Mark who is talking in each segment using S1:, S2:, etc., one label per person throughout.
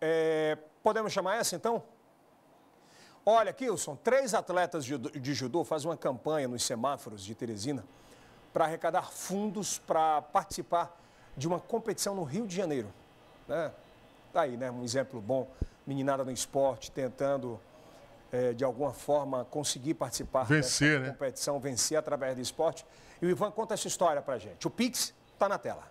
S1: Podemos chamar essa, então? Olha, Kilson, 3 atletas de judô fazem uma campanha nos semáforos de Teresina para arrecadar fundos para participar de uma competição no Rio de Janeiro. Tá aí, né? Um exemplo bom, meninada no esporte, tentando, de alguma forma, conseguir participar dessa competição, vencer através do esporte. E o Ivan conta essa história pra gente. O Pix está na tela.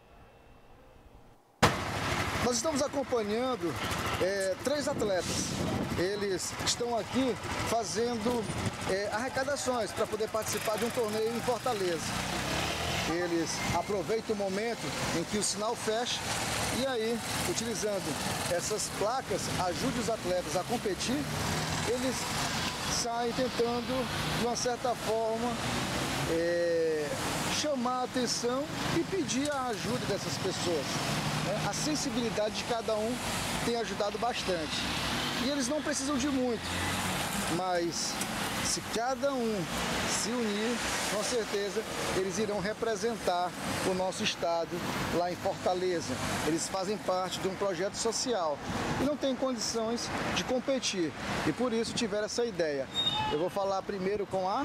S2: Nós estamos acompanhando 3 atletas. Eles estão aqui fazendo arrecadações para poder participar de um torneio em Fortaleza. Eles aproveitam o momento em que o sinal fecha e aí, utilizando essas placas, ajude os atletas a competir. Eles saem tentando, de uma certa forma, chamar a atenção e pedir a ajuda dessas pessoas. A sensibilidade de cada um tem ajudado bastante. E eles não precisam de muito, mas se cada um se unir, com certeza eles irão representar o nosso estado lá em Fortaleza. Eles fazem parte de um projeto social e não têm condições de competir. E por isso tiveram essa ideia. Eu vou falar primeiro com a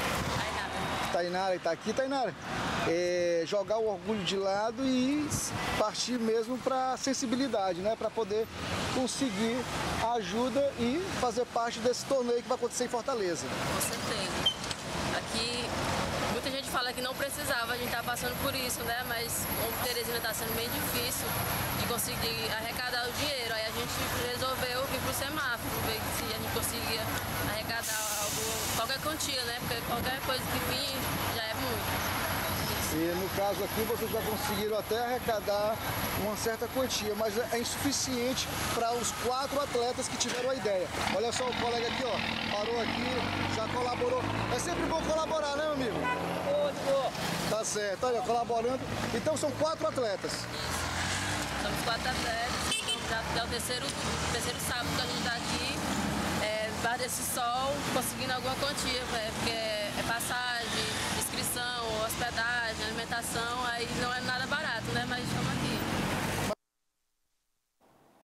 S2: Tainara, está aqui, Tainara. Jogar o orgulho de lado e partir mesmo para a sensibilidade, né? Para poder conseguir ajuda e fazer parte desse torneio que vai acontecer em Fortaleza.
S3: Com certeza. Aqui, muita gente fala que não precisava, a gente está passando por isso, né? Mas como Teresina está sendo bem difícil de conseguir arrecadar o dinheiro, aí a gente resolveu vir para o semáforo, ver se a gente conseguia arrecadar qualquer quantia, né? Porque qualquer coisa que vir já é muito.
S2: E no caso aqui vocês já conseguiram até arrecadar uma certa quantia, mas é insuficiente para os 4 atletas que tiveram a ideia. Olha só o colega aqui, ó, parou aqui, já colaborou. É sempre bom colaborar, né, meu amigo? Boa. Tá certo, olha, colaborando. Então são 4 atletas.
S3: Isso. Somos 4 atletas, então já é o terceiro sábado que a gente está aqui. Debaixo desse sol, conseguindo alguma quantia, porque é passagem, inscrição, hospedagem, alimentação, aí não é nada barato, né? Mas